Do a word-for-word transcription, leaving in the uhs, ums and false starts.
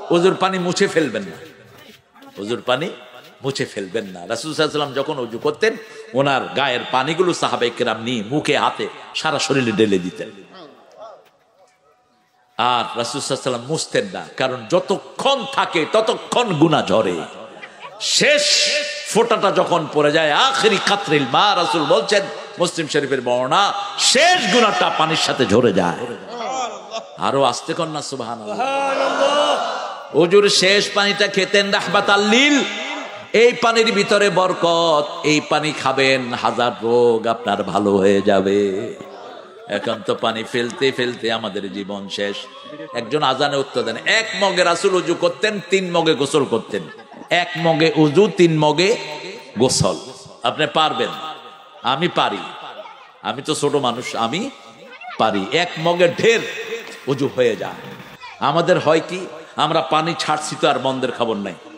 ওজুর পানি মুছে ফেলবেন না, ওজুর পানি মুছে ফেলবেন না। রাসূল সাল্লাল্লাহু আলাইহি ওয়াসাল্লাম যখন ওযু করতেন ওনার গায়ের পানিগুলো সাহাবায়ে কেরাম নিয়ে মুখে হাতে সারা শরীরে ঢেলে দিতেন। আর রাসূল সাল্লাল্লাহু আলাইহি ওয়াসাল্লাম মুছতেন না, কারণ যতক্ষণ থাকে ততক্ষণ গুনাহ ঝরে। শেষ ফোঁটাটা যখন পড়ে যায়, আখিরি কাতরিল মা, রাসূল বলছেন মুসলিম শরীফের বর্ণনা, শেষ গুনাহটা পানির সাথে ঝরে যায়। আরো আস্তে কর না সুবহানাল্লাহ। ওযুর শেষ পানিটা খেতেন রাহমাতাল লিল। এই পানির ভিতরে বরকত, এই পানি খাবেন হাজার রোগ আপনার ভালো হয়ে যাবে। এখন তো পানি ফেলতে ফেলতে আমাদের জীবন শেষ। একজন আজানে উত্তর দেন, এক মগে রাসূল ওযু করতেন, তিন মগে গোসল করতেন। এক মগে ওযু, তিন মগে গোসল। আপনি পারবেন? আমি পারি, আমি তো ছোট মানুষ, আমি পারি। এক মগে ঢের ওযু হয়ে যায়। আমাদের হয় কি, আমরা পানি ছাড়ছি তো আর বন্ধের খবর নাই।